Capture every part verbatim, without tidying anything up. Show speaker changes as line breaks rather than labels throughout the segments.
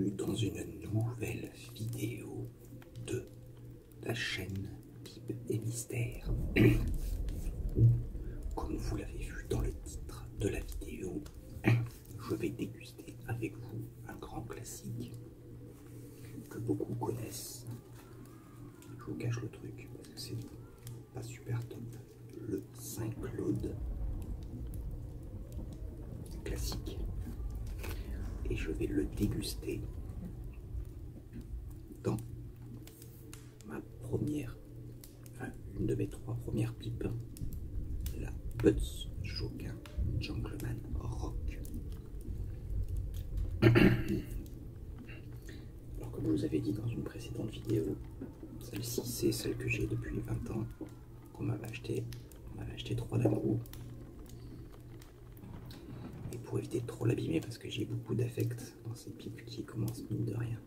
bienvenue dans une nouvelle vidéo de la chaîne Pipe et Mystère. Comme vous l'avez vu dans le titre de la vidéo, je vais déguster avec vous un grand classique que beaucoup connaissent. Je vous cache le truc parce que c'est pas super top. Le Saint-Claude classique. Et je vais le déguster dans ma première, enfin une de mes trois premières pipes, la Butz Joquin Gentleman Rock. Alors comme je vous avais dit dans une précédente vidéo, celle-ci c'est celle que j'ai depuis vingt ans, qu'on m'avait acheté, on m'avait acheté trois d'un coup. Et pour éviter de trop l'abîmer, parce que j'ai beaucoup d'affect dans cette pipe qui commence mine de rien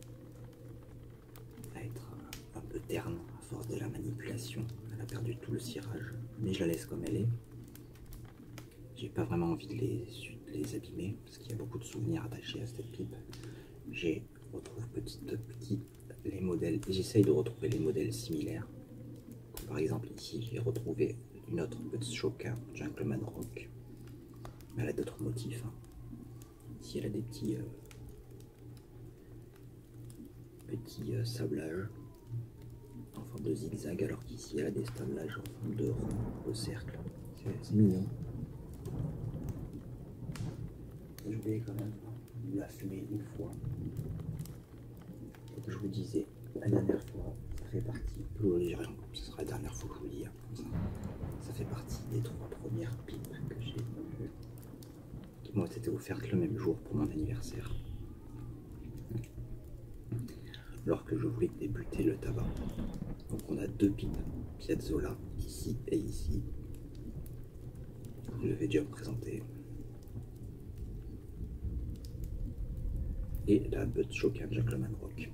à être un peu terne à force de la manipulation. Elle a perdu tout le cirage, mais je la laisse comme elle est. J'ai pas vraiment envie de les, de les abîmer parce qu'il y a beaucoup de souvenirs attachés à cette pipe. J'ai retrouve petit à petit les modèles, j'essaye de retrouver les modèles similaires. Comme par exemple ici, j'ai retrouvé une autre Butz Joquin Gentleman Rock. Mais elle a d'autres motifs. Hein. Ici, elle a des petits, euh, petits euh, sablages en forme de zigzag, alors qu'ici, elle a des sablages en forme de rond au cercle. C'est mignon. Je vais quand même la fumer une fois. Comme je vous disais la dernière fois, ça fait partie, ce sera la dernière fois que je vous le dis, hein, comme ça. Ça fait partie des trois premières pipes que j'ai vues. Moi, c'était offerte le même jour pour mon anniversaire. Alors que je voulais débuter le tabac. Donc on a deux pipes Piazzolla, ici et ici. Je l'avais déjà présenté. Et la Butz Joquin Gentleman Rock.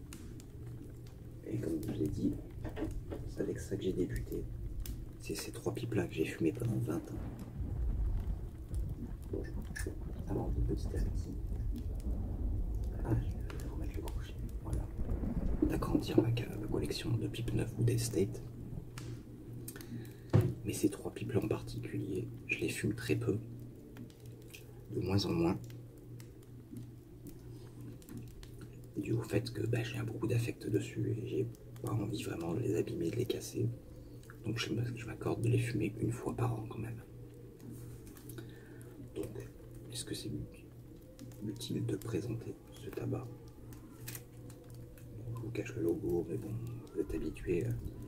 Et comme je vous l'ai dit, c'est avec ça que j'ai débuté. C'est ces trois pipes là que j'ai fumé pendant vingt ans. Alors, petit à petit, ah, je vais remettre le crochet, voilà, d'agrandir ma, ma collection de pipes neuves ou d'estate. Mais ces trois pipes là en particulier, je les fume très peu, de moins en moins, dû au fait que bah, j'ai beaucoup d'affect dessus et j'ai pas envie vraiment de les abîmer, de les casser. Donc je, je m'accorde de les fumer une fois par an quand même. Donc, est-ce que c'est utile de présenter ce tabac? Je vous cache le logo, mais bon, vous êtes habitué.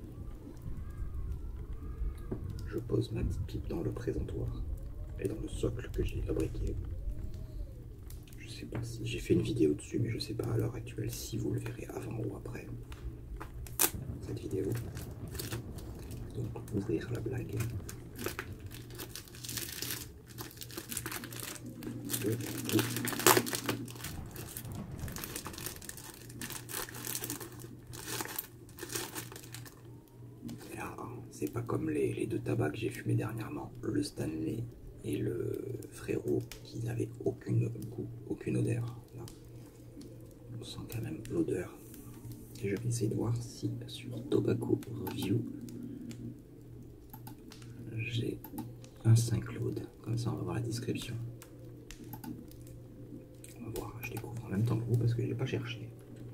Je pose ma petite pipe dans le présentoir et dans le socle que j'ai fabriqué. Je sais pas si j'ai fait une vidéo dessus, mais je sais pas à l'heure actuelle si vous le verrez avant ou après cette vidéo. Donc, ouvrir la blague. Et là, c'est pas comme les, les deux tabacs que j'ai fumé dernièrement, le Stanley et le Frérot, qui n'avaient aucune goût, aucune odeur. Là, on sent quand même l'odeur. Et je vais essayer de voir si sur Tobacco Review j'ai un Saint-Claude. Comme ça, on va voir la description. On va voir, je découvre en même temps que vous parce que je n'ai pas cherché.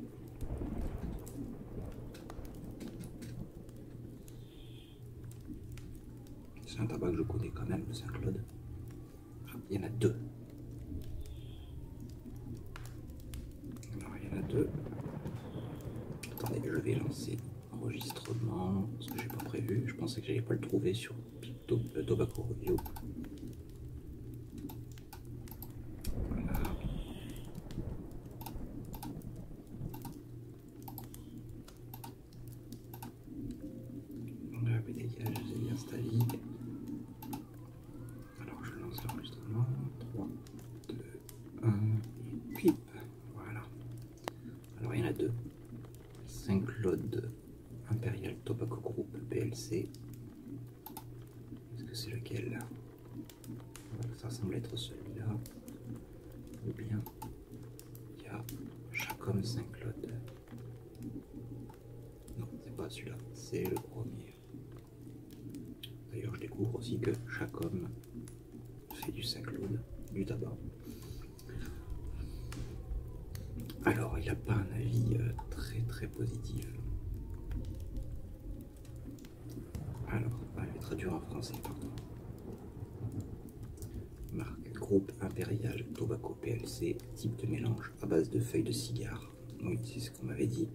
C'est un tabac que je connais quand même, le Saint-Claude. Ah, il y en a deux. Alors, il y en a deux. Attendez, je vais lancer enregistrement, parce que je n'ai pas prévu. Je pensais que j'allais pas le trouver sur le Tobacco Review. Voilà. On a un peu dégage, j'ai bien installé. Alors je lance l'enregistrement. trois, deux, un, et pipe. Voilà. Alors il y en a deux. Saint-Claude Imperial Tobacco Group P L C. Est-ce que c'est lequel? Ça semble être celui-là. Ou bien il y là, Chacom Saint-Claude. Non, c'est pas celui-là, c'est le premier. D'ailleurs, je découvre aussi que Chacom fait du Saint-Claude, du tabac. Alors, il n'a pas un avis euh, très très positif. Alors, ah, je vais traduire en français, pardon. Marque Groupe Impérial Tobacco P L C, type de mélange à base de feuilles de cigare. Oui, c'est ce qu'on m'avait dit.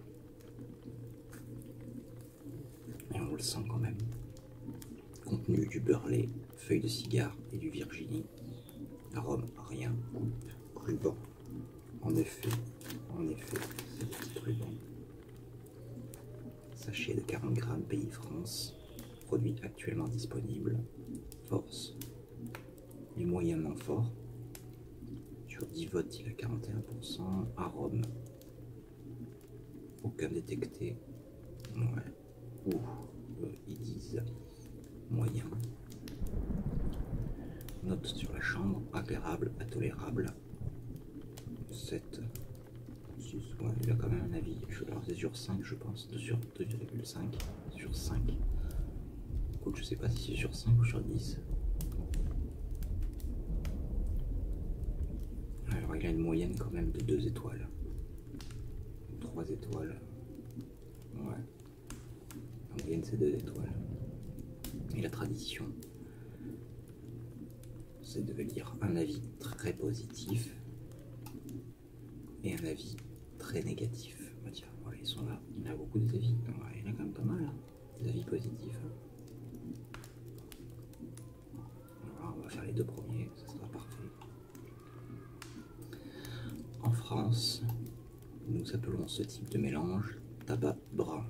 Et on le sent quand même. Contenu du beurre-lait, feuilles de cigare et du Virginie. Arôme, rien, coupe, ruban. En effet, en effet, c'est des petits rubans. Sachet de quarante grammes, pays France. Produit actuellement disponible. Force. Les moyennement forts. Sur dix votes, il a quarante et un pour cent. Arôme. Aucun détecté. Ouais. Ou euh, ils disent moyen. Note sur la chambre, agréable, intolérable. sept. six, ouais, il a quand même un avis. Alors c'est sur cinq, je pense. deux sur deux virgule cinq. Sur cinq. Écoute, je sais pas si c'est sur cinq ou sur dix. Alors il a une moyenne quand même de deux étoiles. trois étoiles. Ouais. La moyenne c'est deux étoiles. Et la tradition, c'est de lire un avis très positif et un avis très négatif. Bah tiens, voilà, ils sont là. Il y en a beaucoup des avis. Ouais, il y en a quand même pas mal, hein, des avis positifs. Alors, on va faire les deux premiers, ça sera parfait. En France, nous appelons ce type de mélange tabac brun.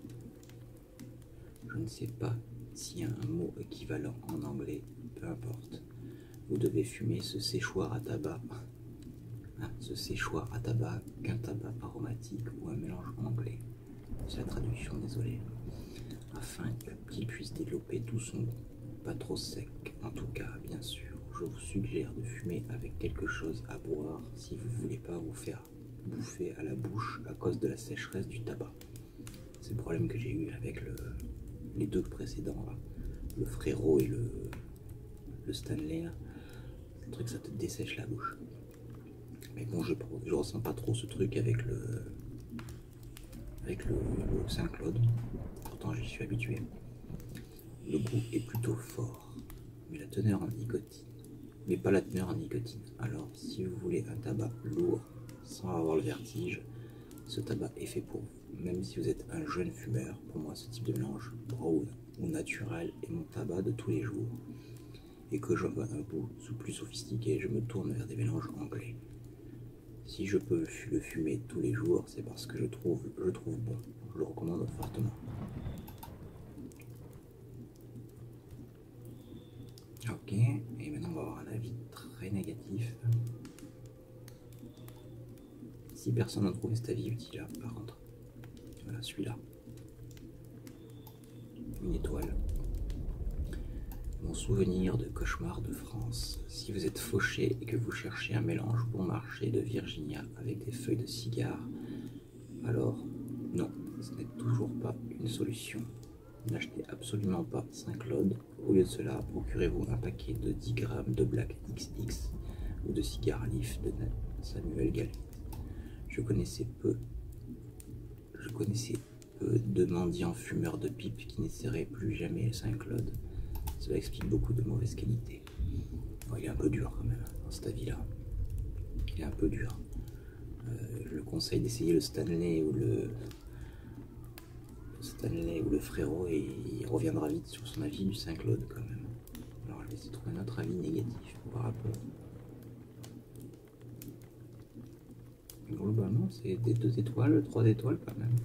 Je ne sais pas s'il y a un mot équivalent en anglais, peu importe. Vous devez fumer ce séchoir à tabac. Ah, ce séchoir à tabac qu'un tabac aromatique ou un mélange anglais. C'est la traduction, désolé. Afin qu'il puisse développer tout son goût. Pas trop sec, en tout cas, bien sûr. Je vous suggère de fumer avec quelque chose à boire si vous ne voulez pas vous faire bouffer à la bouche à cause de la sécheresse du tabac. C'est le problème que j'ai eu avec le, les deux précédents, là. Le Frérot et le, le Stanley. Là. Le truc, ça te dessèche la bouche. Mais bon, je, je ressens pas trop ce truc avec le, avec le, le Saint-Claude. Pourtant, j'y suis habitué. Le goût est plutôt fort, mais la teneur en nicotine, mais pas la teneur en nicotine. Alors, si vous voulez un tabac lourd sans avoir le vertige, ce tabac est fait pour vous. Même si vous êtes un jeune fumeur, pour moi, ce type de mélange brown ou naturel est mon tabac de tous les jours. Et que je veux un goût plus sophistiqué, je me tourne vers des mélanges anglais. Si je peux le fumer tous les jours, c'est parce que je trouve, je trouve bon. Je le recommande fortement. Ok, et maintenant on va avoir un avis très négatif. Si personne n'a trouvé cet avis utile, là, par contre. Voilà, celui-là. Une étoile. Mon souvenir de cauchemar de France. Si vous êtes fauché et que vous cherchez un mélange bon marché de Virginia avec des feuilles de cigare, alors non, ce n'est toujours pas une solution. N'achetez absolument pas Saint-Claude. Au lieu de cela, procurez-vous un paquet de dix grammes de Black X X ou de cigares Leaf de Samuel Galet. Je connaissais peu, je connaissais peu de mendiants fumeurs de pipe qui n'essaieraient plus jamais le Saint-Claude. Cela explique beaucoup de mauvaise qualité. Oh, il est un peu dur quand même, dans cet avis-là. Il est un peu dur. Euh, je le conseille d'essayer le Stanley ou le Stanley ou le Frérot et il reviendra vite sur son avis du Saint-Claude quand même. Alors je vais essayer de trouver un autre avis négatif pour voir un peu. Globalement c'est des deux étoiles, trois étoiles quand même.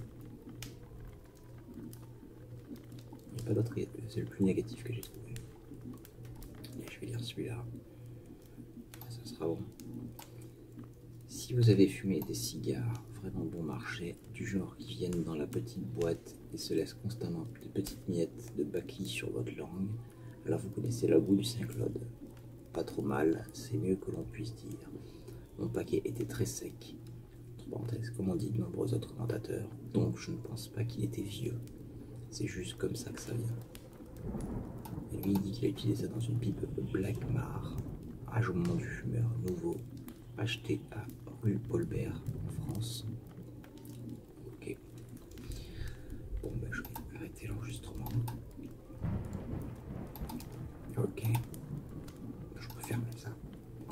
Il n'y a pas d'autre, c'est le plus négatif que j'ai trouvé. Et je vais lire celui-là. Ça sera bon. Si vous avez fumé des cigares vraiment bon marché, du genre qui viennent dans la petite boîte et se laissent constamment de petites miettes de baki sur votre langue, alors vous connaissez le goût du Saint-Claude. Pas trop mal, c'est mieux que l'on puisse dire. Mon paquet était très sec. parenthèses, comme on dit de nombreux autres commentateurs, donc je ne pense pas qu'il était vieux. C'est juste comme ça que ça vient. Et lui, il dit qu'il a utilisé ça dans une pipe Black Mar, âge au moment du fumeur, nouveau, acheté à rue Paulbert, en France. Ok. Bon, ben je vais arrêter l'enregistrement. Ok. Je peux faire comme ça.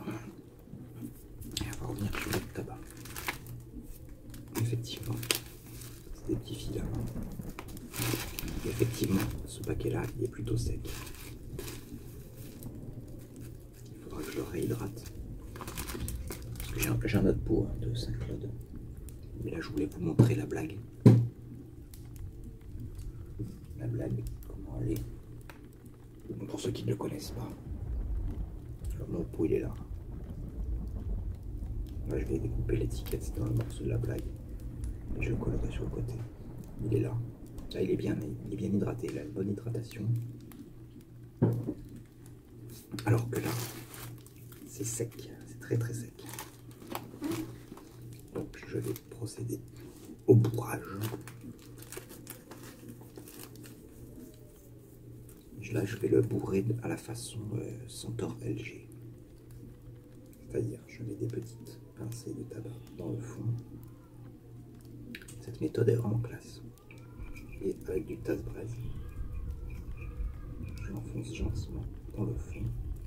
Et on va revenir sur le tabac. Effectivement, c'est des petits filaments. Effectivement, ce paquet-là, il est plutôt sec. Il faudra que je le réhydrate. Parce que j'ai un, j'ai un autre pot hein, de Saint-Claude. Mais là, je voulais vous montrer la blague. La blague, comment elle est. Pour ceux qui ne le connaissent pas. Alors, mon pot, il est là. Là, je vais découper l'étiquette dans le morceau de la blague. Et je le collerai sur le côté. Il est là. Là, il est bien, il est bien hydraté. Il a une bonne hydratation. Alors que là, c'est sec. C'est très très sec. Donc, je vais procéder au bourrage. Là, je vais le bourrer à la façon euh, Centaure L G. C'est-à-dire, je mets des petites pincées de tabac dans le fond. Cette méthode est vraiment classe. Et avec du tasse-braise, je l'enfonce gentiment dans le fond.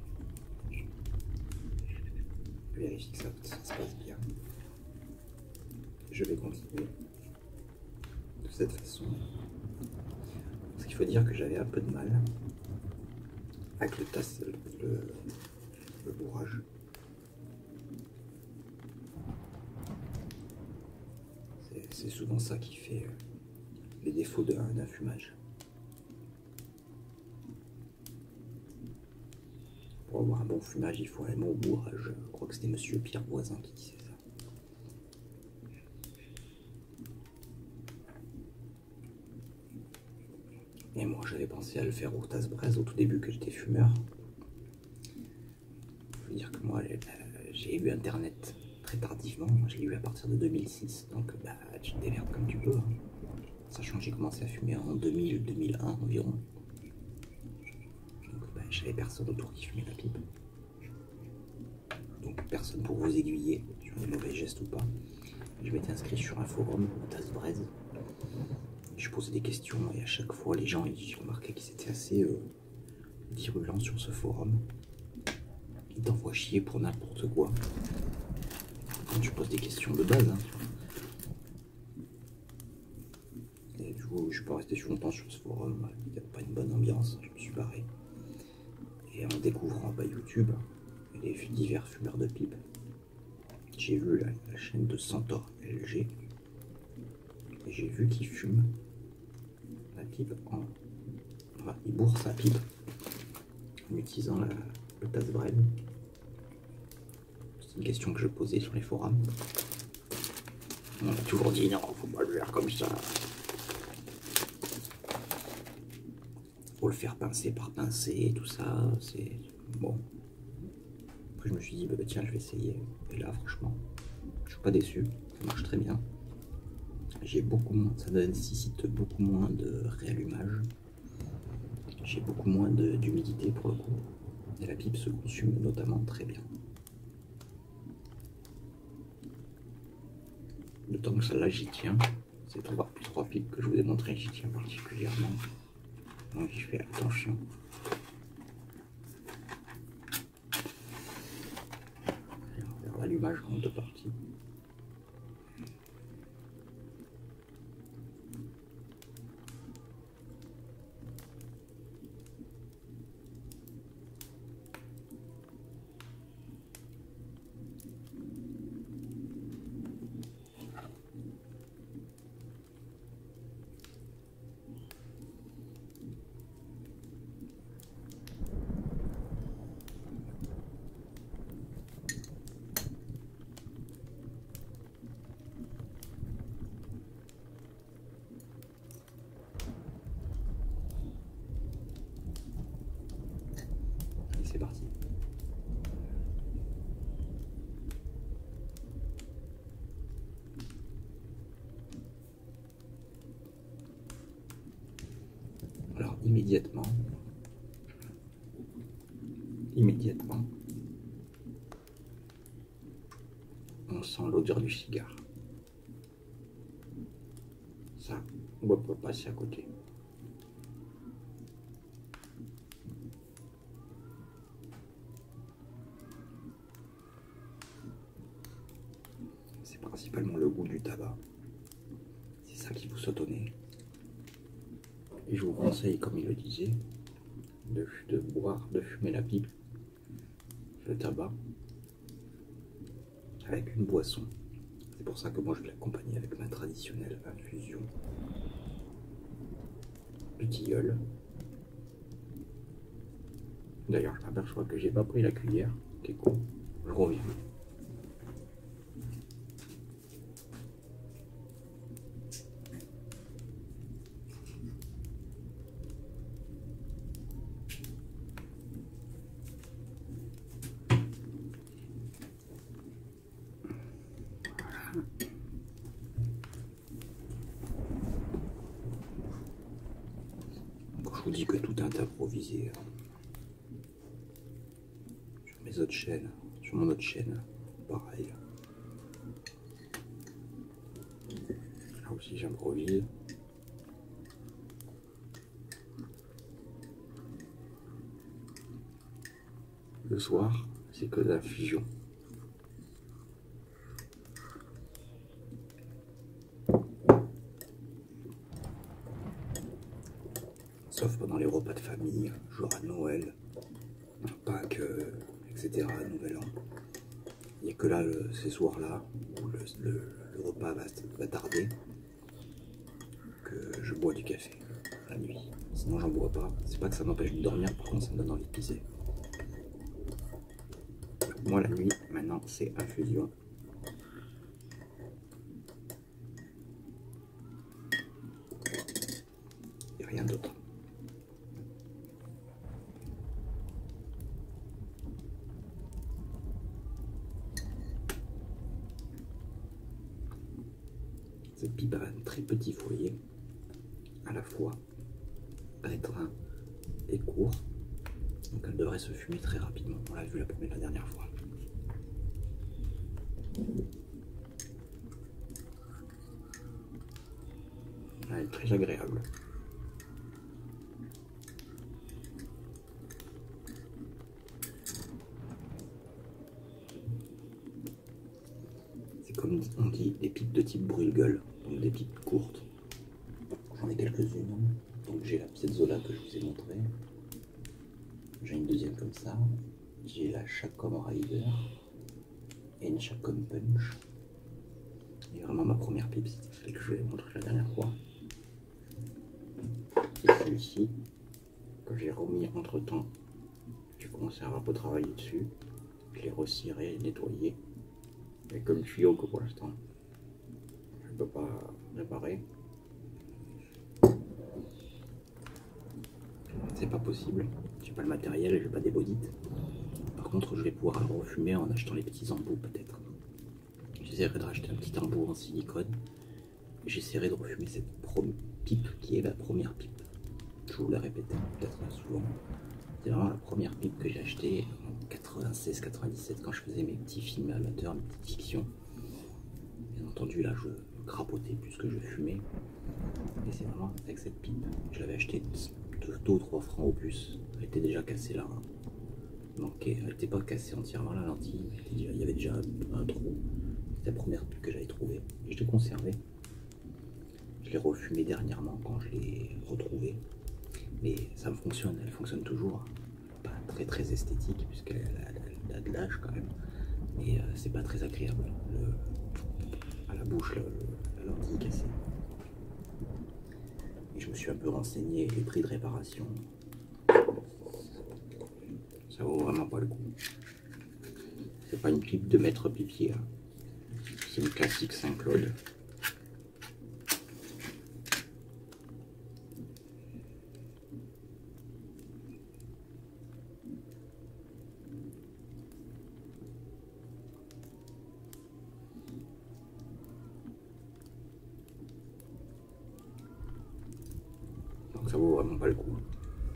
Je vérifie que ça, ça se passe bien. Je vais continuer de cette façon. Parce qu'il faut dire que j'avais un peu de mal avec le tasse, le, le bourrage. C'est souvent ça qui fait les défauts d'un fumage. Pour avoir un bon fumage, il faut un bon bourrage. Je crois que c'était monsieur Pierre Voisin qui disait ça. Et moi, j'avais pensé à le faire au tasse-braise au tout début que j'étais fumeur. Je veux dire que moi, j'ai eu Internet très tardivement. Je l'ai eu à partir de deux mille six. Donc, bah, tu te démerdes comme tu peux. Hein. Sachant que j'ai commencé à fumer en deux mille, deux mille un environ. Donc, bah, j'avais personne autour qui fumait la pipe. Donc, personne pour vous aiguiller sur les mauvais gestes ou pas. Je m'étais inscrit sur un forum, tasse-braise. Je posais des questions et à chaque fois, les gens, ils remarquaient qu'ils étaient assez euh, virulents sur ce forum. Ils t'envoient chier pour n'importe quoi. Quand tu poses des questions de base. Hein. Et du coup, je suis pas resté longtemps sur ce forum. Il n'y a pas une bonne ambiance. Je me suis barré. Et en découvrant bah, YouTube, les divers fumeurs de pipe, j'ai vu la, la chaîne de Centaure L G. Et j'ai vu qu'il fume la pipe en... Enfin, il bourre sa pipe en utilisant la, le tasse-braise. C'est une question que je posais sur les forums. On m'a toujours dit non, faut pas le faire comme ça. Faut le faire pincer par pincer, tout ça, c'est bon. Après je me suis dit, bah, bah, tiens, je vais essayer. Et là, franchement, je suis pas déçu, ça marche très bien. J'ai beaucoup moins, ça nécessite beaucoup moins de réallumage. J'ai beaucoup moins d'humidité pour le coup. Et la pipe se consume notamment très bien. D'autant que celle-là, j'y tiens. Ces trois, trois pipes que je vous ai montrées, j'y tiens particulièrement. Donc j'y fais attention. Vers l'allumage en deux parties. immédiatement, immédiatement, on sent l'odeur du cigare. Ça, on ne peut pas passer à côté. C'est principalement le goût du tabac. C'est ça qui vous saute au nez. Et je vous conseille, comme il le disait, de, de boire, de fumer la pipe, le tabac, avec une boisson. C'est pour ça que moi je l'accompagne avec ma traditionnelle infusion de tilleul. D'ailleurs, je m'aperçois que j'ai pas pris la cuillère. C'est cool. Je reviens. Je vous dis que tout est improvisé. Sur mes autres chaînes, sur mon autre chaîne, pareil. Là aussi j'improvise. Le soir, c'est que de l'infusion. Sauf pendant les repas de famille, jour à Noël, Pâques, et cetera, Nouvel An. Il n'y a que là, le, ces soirs-là, où le, le, le repas va, va tarder, que je bois du café la nuit. Sinon, j'en bois pas. C'est pas que ça m'empêche de dormir, par contre, ça me donne envie de pisser. Moi, la nuit, maintenant, c'est infusion. Et rien d'autre. Cette pipe a un très petit foyer, à la fois restreint et court, donc elle devrait se fumer très rapidement. On l'a vu la première, la dernière fois. Elle est très agréable. C'est comme on dit, des pipes de type brûle-gueule, donc des pipes courtes. J'en ai quelques-unes. Donc j'ai la petite Zola que je vous ai montrée. J'ai une deuxième comme ça. J'ai la Chacom Rider et une Chacom Punch. Et vraiment ma première pipe, c'est celle que je vous ai montrée la dernière fois. Et celle-ci, que j'ai remis entre temps. J'ai commencé à un peu travailler dessus. Je l'ai reciré, nettoyé. Et comme tuyau que pour l'instant, je ne peux pas réparer. C'est pas possible. J'ai pas le matériel, j'ai pas des bodites. Par contre, je vais pouvoir le refumer en achetant les petits embouts peut-être. J'essaierai de racheter un petit embout en silicone. J'essaierai de refumer cette pipe qui est la première pipe. Je vous l'ai répété peut-être souvent. C'est vraiment la première pipe que j'ai achetée en quatre-vingt-seize quatre-vingt-dix-sept quand je faisais mes petits films amateurs, mes petites fictions. Bien entendu, là je crapotais plus que je fumais. Et c'est vraiment avec cette pipe. Je l'avais achetée deux ou trois francs au plus. Elle était déjà cassée là. Manquait. Elle n'était pas cassée entièrement la lentille. Il y avait déjà un trou. C'était la première pipe que j'avais trouvée. Je l'ai conservée. Je l'ai refumée dernièrement quand je l'ai retrouvée. Mais ça me fonctionne, elle fonctionne toujours. Pas très très esthétique puisqu'elle a, a, a de l'âge quand même. Mais euh, c'est pas très agréable. Le, à la bouche, le, le, la lentille cassée. Et je me suis un peu renseigné, les prix de réparation. Ça vaut vraiment pas le coup. C'est pas une pipe de maître pipier. Hein. C'est une classique Saint-Claude. Donc ça vaut vraiment pas le coup.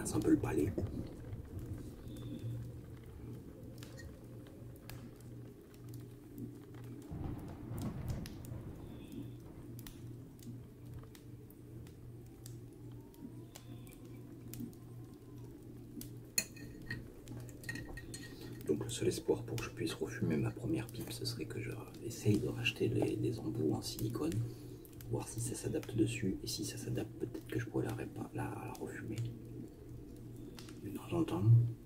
masse un peu le palais. Donc le seul espoir pour que je puisse refumer ma première pipe, ce serait que j'essaye de racheter les, les embouts en silicone, voir si ça s'adapte dessus, et si ça s'adapte, peut-être que je pourrais la, la, la refumer de temps en temps.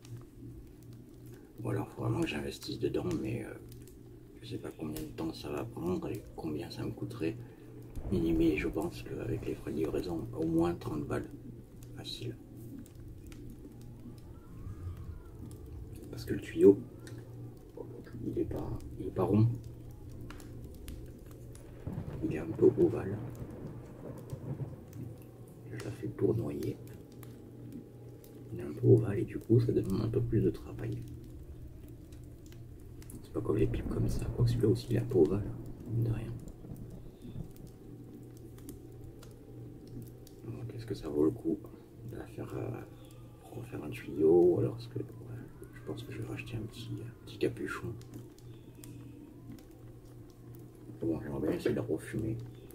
Ou alors il faut vraiment que j'investisse dedans, mais euh, je sais pas combien de temps ça va prendre et combien ça me coûterait. Mais je pense qu'avec les frais de livraison, au moins trente balles, facile. Parce que le tuyau, il est pas, il est pas rond, il est un peu ovale. Je la fais tournoyer. Il est un peu ovale et du coup ça demande un peu plus de travail. C'est pas comme les pipes comme ça, quoique celui-là aussi il est un peu ovale, mine de rien. Donc est-ce que ça vaut le coup de la faire euh, refaire un tuyau, ou alors est-ce que ouais, je pense que je vais racheter un petit, un petit capuchon. Bon, j'aimerais bien essayer de refumer.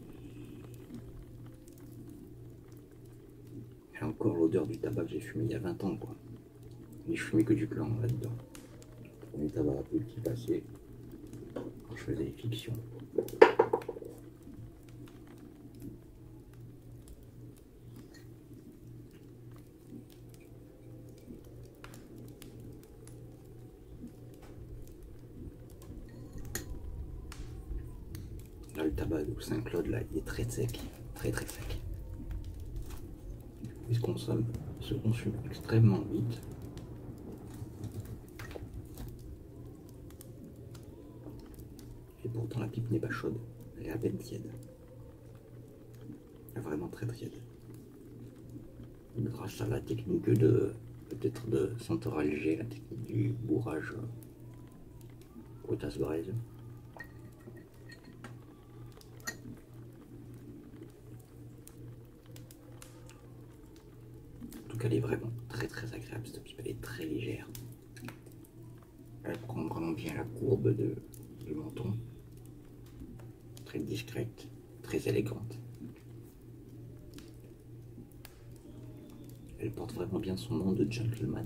Et encore l'odeur du tabac que j'ai fumé il y a vingt ans, quoi. Mais je fumais que du clan là-dedans. Le premier tabac plus petit passé quand je faisais des fictions. Là, le tabac de Saint-Claude, là, il est très sec, très très sec. Il se consomme, se consume extrêmement vite. Et pourtant, la pipe n'est pas chaude, elle est à peine tiède. Elle est vraiment très tiède. Grâce à la technique de, peut-être de Santoral-G, la technique du bourrage au tasse-braise. Elle est vraiment très très agréable, cette pipe, elle est très légère. Elle prend vraiment bien la courbe de, du menton. Très discrète, très élégante. Elle porte vraiment bien son nom de gentleman.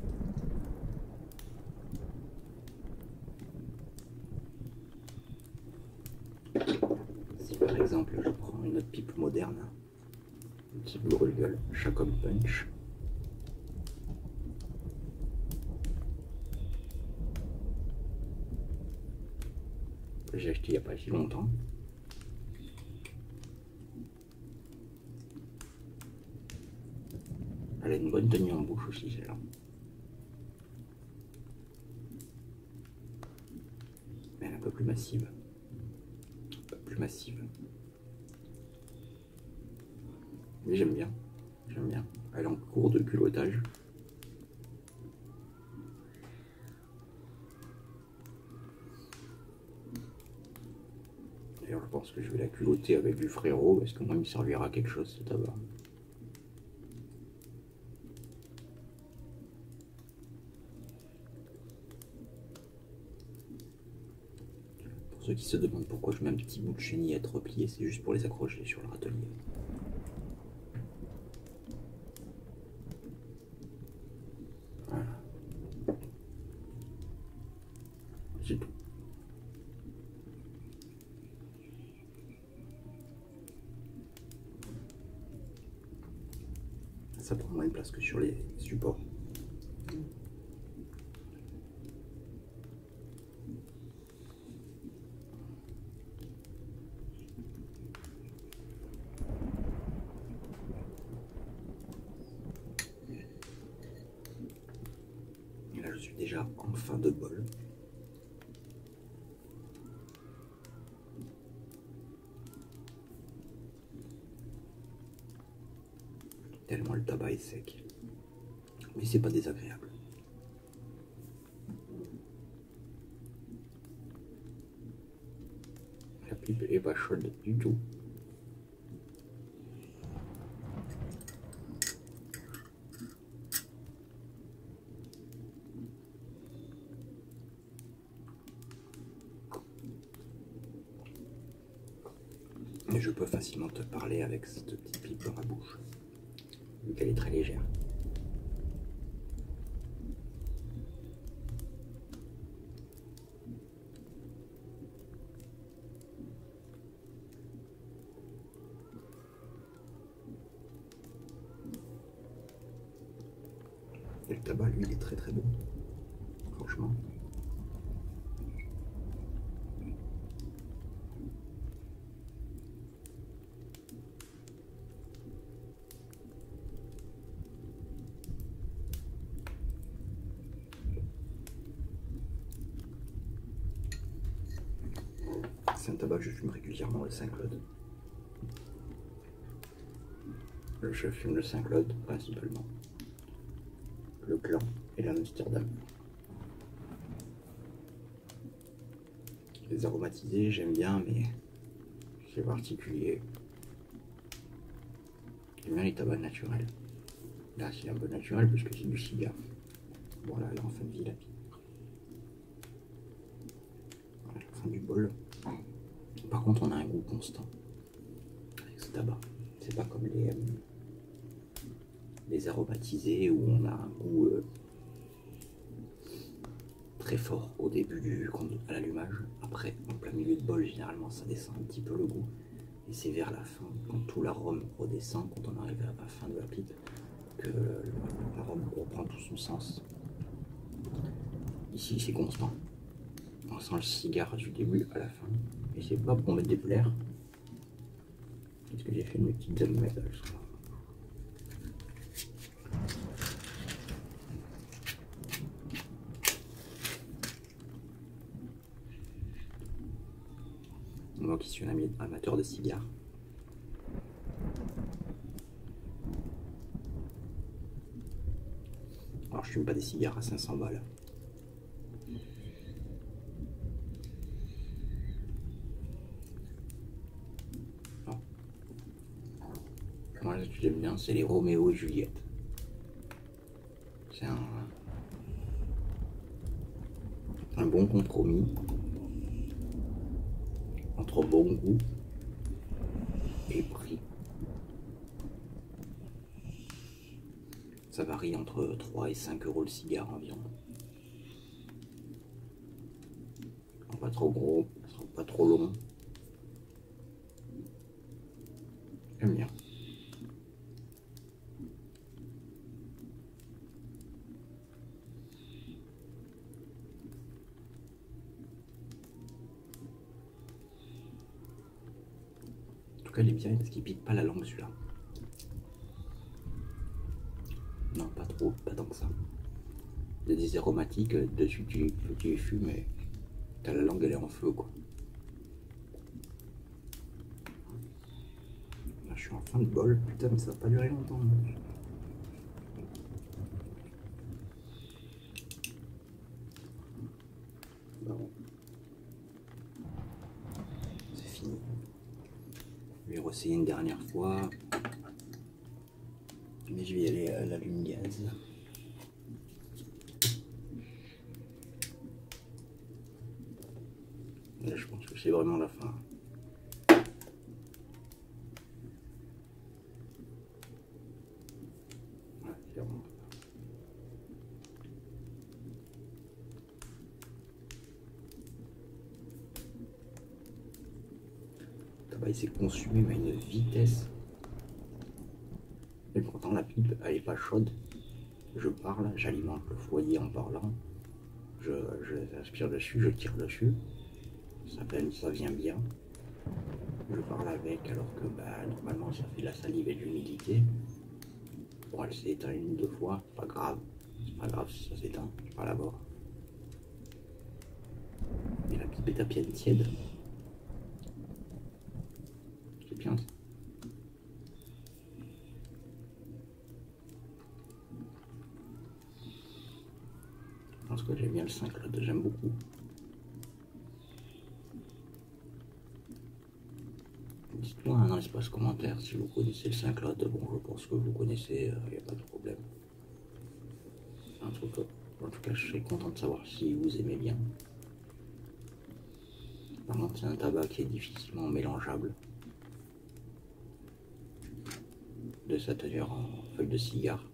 Si par exemple je prends une autre pipe moderne, un petit brûle-gueule Chacom Punch, que j'ai acheté il n'y a pas si longtemps. Elle a une bonne tenue en bouche aussi, celle-là. Mais elle est un peu plus massive. Un peu plus massive. Mais j'aime bien. J'aime bien. Elle est en cours de culottage. D'ailleurs, je pense que je vais la culotter avec du frérot, parce que moi, il me servira à quelque chose, ce tabac. Pour ceux qui se demandent pourquoi je mets un petit bout de chenille à être replié, c'est juste pour les accrocher sur le râtelier. Voilà. C'est tout. Ça prend moins de place que sur les supports. Et là, je suis déjà en fin de bol. Tellement le tabac est sec. Mais c'est pas désagréable. La pipe est pas chaude du tout. Et je peux facilement te parler avec cette petite pipe dans la bouche, vu qu'elle est très légère. Et le tabac, lui, il est très très bon, franchement. C'est un tabac que je fume régulièrement, le Saint-Claude. Je fume le Saint-Claude principalement, le Clan et l'Amsterdam. Les aromatisés, j'aime bien, mais c'est particulier. J'aime bien les tabacs naturels. Là, c'est un peu naturel puisque c'est du cigare. Voilà, elle est en fin de vie, la pipe. Voilà, la fin du bol. Par contre, on a un goût constant avec ce tabac. C'est pas comme les, euh, les aromatisés où on a un goût euh, très fort au début du à l'allumage. Après, en plein milieu de bol, généralement, ça descend un petit peu le goût. Et c'est vers la fin, quand tout l'arôme redescend, quand on arrive à la fin de la pipe, que l'arôme reprend tout son sens. Ici, c'est constant. On sent le cigare du début à la fin. Et c'est pas pour mettre des plaires. Parce que j'ai fait mes petites allumettes là, le soir. Moi qui suis un ami amateur de cigares. Alors je fume pas des cigares à cinq cents balles. Non. Moi ce que j'aime bien c'est les Roméo et Juliette. C'est un, un bon compromis entre bon goût et prix. Ça varie entre trois et cinq euros le cigare environ. Pas trop gros, pas trop long. J'aime bien. En tout cas, il est bien parce qu'il pique pas la langue celui-là. Non, pas trop, pas tant que ça. Il y a des aromatiques, dessus tu, tu les fumes et t'as la langue elle est en feu quoi. Là je suis en fin de bol, putain mais ça va pas durer longtemps. Bon. C'est fini. Je vais re-essayer une dernière fois. Mais je vais y aller à l'allume-gaz. Là, je pense que c'est vraiment la fin. Ouais, c'est vraiment... Le tabac il s'est consumé mais à une vitesse. Et pourtant la pipe elle est pas chaude. Je parle, j'alimente le foyer en parlant. Je, je aspire dessus, je tire dessus. Ça, peine, ça vient bien. Je parle avec alors que bah, normalement ça fait de la salive et de l'humidité. Bon, elle s'est éteinte une ou deux fois, pas grave. C'est pas grave si ça s'éteint, je parle à bord. Et la pipe est à peine tiède. C'est bien ça. Je pense que j'aime bien le Saint-Claude, j'aime beaucoup. Dites-moi dans l'espace commentaire si vous connaissez le Saint-Claude. Bon, je pense que vous connaissez, il n'y a pas de problème. En tout, cas, en tout cas, je serais content de savoir si vous aimez bien. Par contre, c'est un tabac qui est difficilement mélangeable. de sa tenure en feuille de cigare.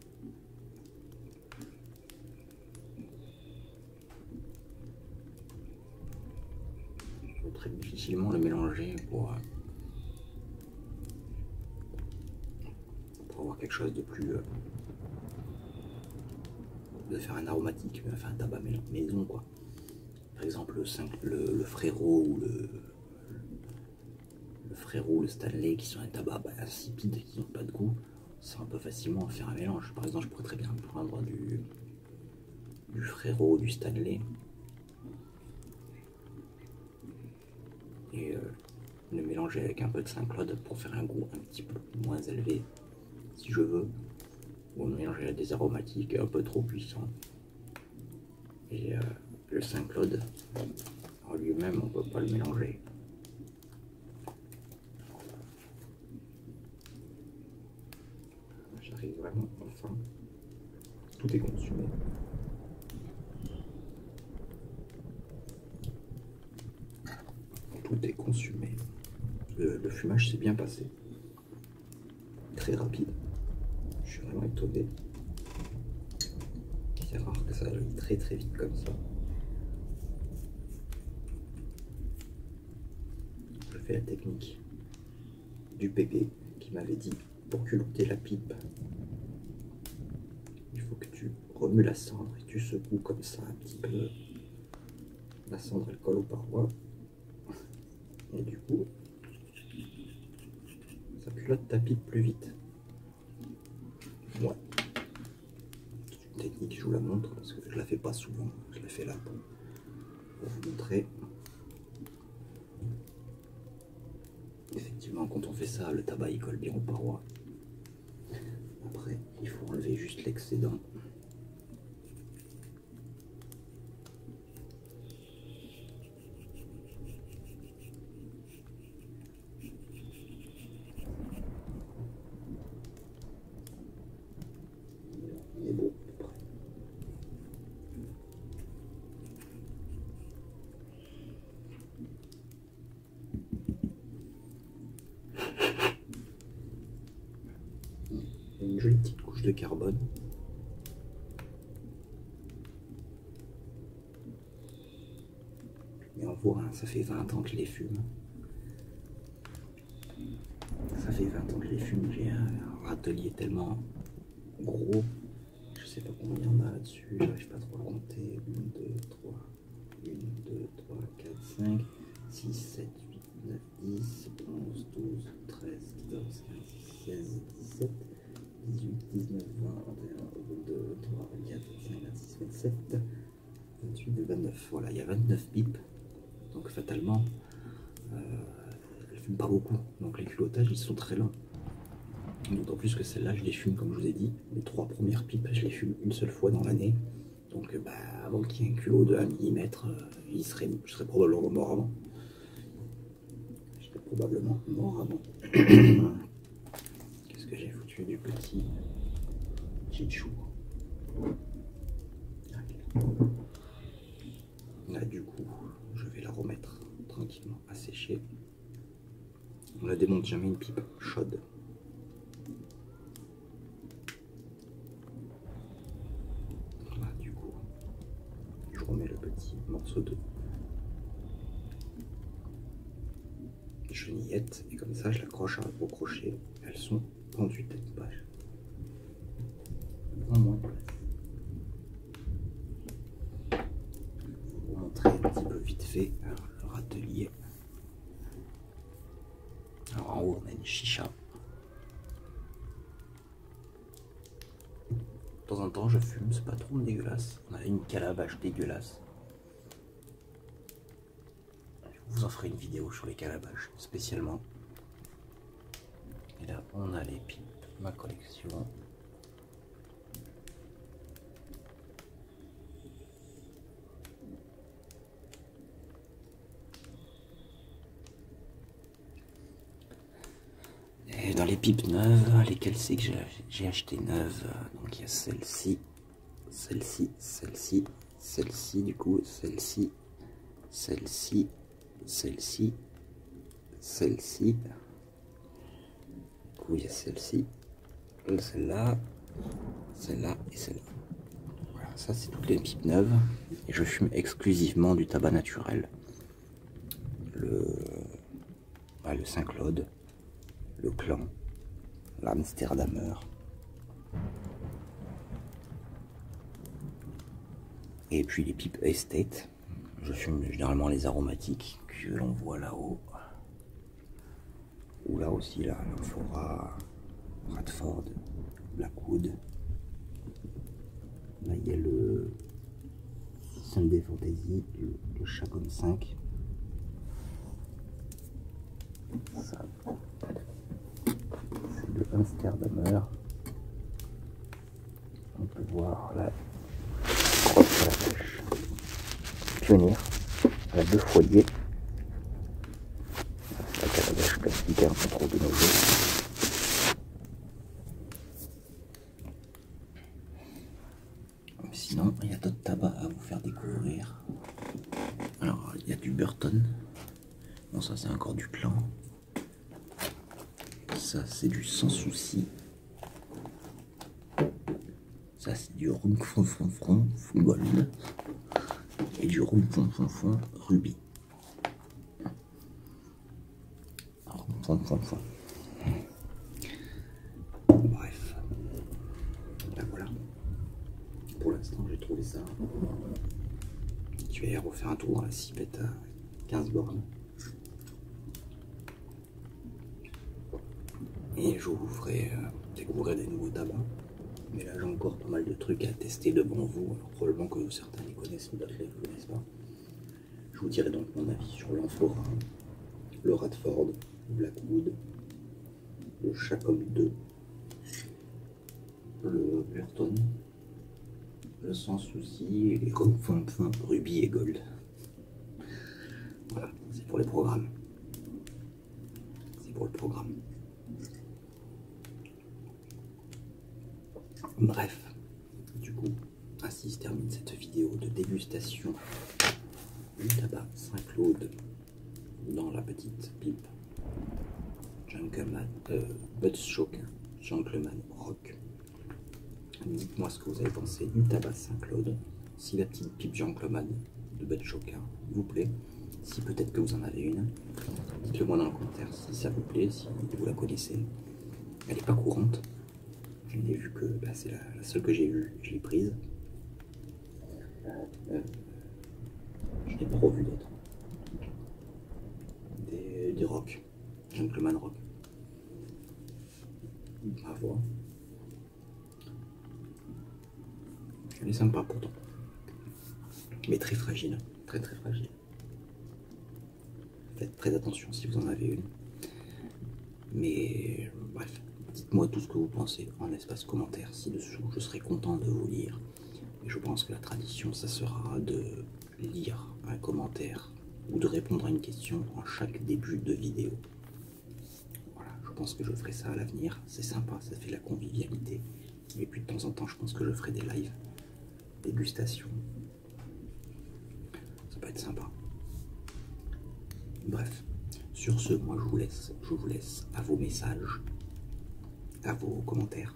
Il faut très difficilement le mélanger pour, pour avoir quelque chose de plus... Euh, de faire un aromatique, enfin un tabac maison quoi. Par exemple le, le, le frérot ou le, le frérot, le Stanley qui sont un tabac bah, insipide, qui n'ont pas de goût, ça on peut facilement faire un mélange. Par exemple je pourrais très bien prendre du, du frérot, du Stanley et euh, le mélanger avec un peu de Saint-Claude pour faire un goût un petit peu moins élevé si je veux. Ou mélanger des aromatiques un peu trop puissants. Et euh, le Saint-Claude, en lui-même, on ne peut pas le mélanger. J'arrive vraiment, enfin, tout est consumé. Tout est consumé. Le, le fumage s'est bien passé. Très rapide. Je suis vraiment étonné. C'est rare que ça aille très très vite comme ça. Je fais la technique du bébé qui m'avait dit pour culbuter la pipe, il faut que tu remues la cendre et tu secoues comme ça un petit peu. La cendre elle colle aux parois. Et du coup, ça culotte ta pipe plus vite. Ouais. C'est une technique, je vous la montre parce que je la fais pas souvent. Je la fais là pour, pour vous montrer. Effectivement, quand on fait ça, le tabac il colle bien aux parois. Après, il faut enlever juste l'excédent. Il est beau, à peu près. Une jolie petite couche de carbone. Et on voit, hein, ça fait vingt ans que je les fume. Ça fait vingt ans que je les fume. J'ai un, un râtelier tellement gros. Je sais pas combien il y en a là-dessus. J'arrive pas trop à compter. un, deux, trois. un, deux, trois, quatre, cinq, six, sept, huit, neuf, dix, onze, douze, treize, quatorze, quinze, seize, dix-sept, dix-huit, dix-neuf, vingt, vingt et un, vingt-deux, vingt-trois, vingt-quatre, vingt-cinq, vingt-six, vingt-sept, vingt-huit et vingt-neuf. Voilà, il y a vingt-neuf pipes. Donc fatalement, euh, elles ne fument pas beaucoup. Donc les culottages, ils sont très lents. D'autant plus que celles-là, je les fume, comme je vous ai dit. Les trois premières pipes, je les fume une seule fois dans l'année. Donc bah, avant qu'il y ait un culot de un millimètre, euh, il serait, je serais probablement mort avant. Je serais probablement mort avant. Qu'est-ce que j'ai foutu du petit chichou? Là du coup, je vais la remettre tranquillement à sécher. On ne démonte jamais une pipe chaude. Là du coup, je remets le petit morceau de chenillette et comme ça je l'accroche au crochet. Elles sont pendues tête page. Moins de place. Pour vous montrer un petit peu vite fait alors, le râtelier. Alors en haut on a une chicha. De temps en temps je fume, c'est pas trop dégueulasse. On a une calabache dégueulasse. Je vous en ferai une vidéo sur les calabaches spécialement. Et là on a les pipes, ma collection. Et dans les pipes neuves, lesquelles c'est que j'ai acheté neuves? Donc il y a celle-ci, celle-ci, celle-ci, celle-ci du coup, celle-ci, celle-ci, celle-ci, celle-ci. Du coup il y a celle-ci, celle-là, celle-là et celle-là. Voilà, ça c'est toutes les pipes neuves. Et je fume exclusivement du tabac naturel. Le, bah, le Saint-Claude, le Clan, l'Amsterdamer. Et puis les pipes Estate. Je fume généralement les aromatiques que l'on voit là-haut. Ou là aussi, là, l'Amphora, Radford, Blackwood. Là, il y a le Sunday Fantasy, le, le Chacon cinq. Ça, c'est le Amsterdamer. On peut voir la crosse à la pêche. Pionnier, à deux foyers. C'est la calabache plastique à un contrôle de nos jeux. Sinon, il y a d'autres tabacs à vous faire découvrir. Alors, il y a du Burton. Bon, ça, c'est encore du Clan. Ça, c'est du Sans Souci. Ça, c'est du Rum Fond Fond Fond Fond Gold. Et du Rum Fond Fond Fond Ruby. Rum Fond Fond Fond. Bref. Là, voilà. Pour l'instant, j'ai trouvé ça. Je vais refaire un tour dans la cipette à quinze bornes. Et je vous ferai euh, découvrir des nouveaux tabacs. Mais là, j'ai encore pas mal de trucs à tester devant vous. Alors, probablement que certains les connaissent, d'autres ne les connaissent pas. Je vous dirai donc mon avis sur l'Amphora, le Radford, le Blackwood, le Chacom deux, le Burton, le Sans Souci et les Rum Fond Fond Ruby et Gold. Voilà, c'est pour les programmes. C'est pour le programme. Bref, du coup, ainsi se termine cette vidéo de dégustation du tabac Saint-Claude dans la petite pipe Gentleman, euh, Buttshock Gentleman Rock. Dites-moi ce que vous avez pensé du tabac Saint-Claude, si la petite pipe Gentleman de Buttshock vous plaît, si peut-être que vous en avez une. Dites-le moi dans les commentaires si ça vous plaît, si vous la connaissez. Elle n'est pas courante. Je n'ai vu que bah, c'est la, la seule que j'ai vue, je l'ai prise. Euh, je n'ai pas revu d'autres. Des, des rock, Gentleman Rock. À voir. Elle est sympa pourtant. Mais très fragile, très très fragile. Faites très attention si vous en avez une. Mais bref. Dites-moi tout ce que vous pensez en espace commentaire ci-dessous, je serai content de vous lire. Et je pense que la tradition, ça sera de lire un commentaire ou de répondre à une question en chaque début de vidéo. Voilà, je pense que je ferai ça à l'avenir, c'est sympa, ça fait la convivialité. Et puis de temps en temps, je pense que je ferai des lives, dégustation. Ça peut être sympa. Bref, sur ce, moi je vous laisse, je vous laisse à vos messages, à vos commentaires.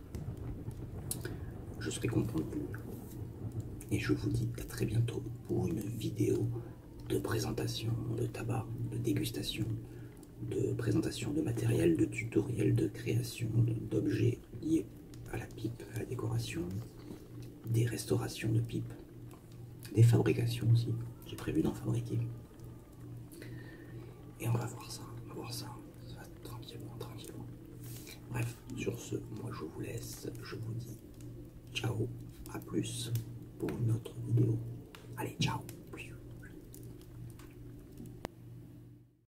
Je serai content de vous lire. Et je vous dis à très bientôt pour une vidéo de présentation de tabac, de dégustation, de présentation de matériel, de tutoriel, de création d'objets liés à la pipe, à la décoration, des restaurations de pipe, des fabrications aussi. J'ai prévu d'en fabriquer. Et on va voir ça, on va voir ça, ça va tranquillement, tranquillement. Bref, sur ce, moi je vous laisse, je vous dis ciao, à plus.